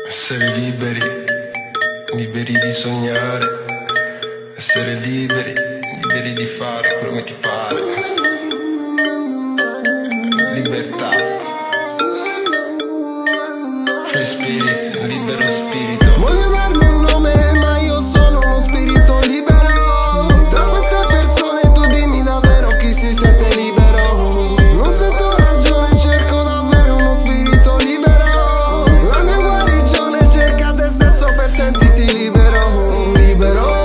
Essere liberi, liberi di sognare, essere liberi, liberi di fare quello che ti pare. Libertà, free spirit, libero spirito. Voglio darmi un nome, ma io sono uno spirito libero. Da queste persone tu dimmi davvero chi si sente libero. Non sento ragione, cerco davvero uno spirito libero. La mia guarigione cerca te stesso per sentirti libero. Libero.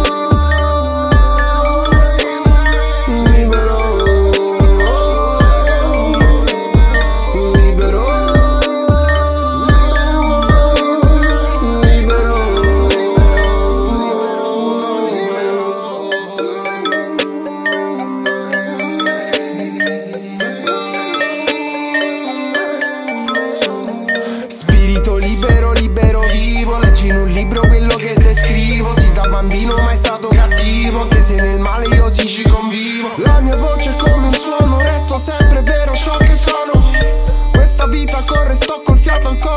Spirito libero, libero vivo. Leggi in un libro quello che descrivo. Sì, da bambino mai stato cattivo. Che se nel male io sì ci convivo. La mia voce è come un suono, resto sempre vero ciò che sono. Questa vita corre, sto col fiato al collo.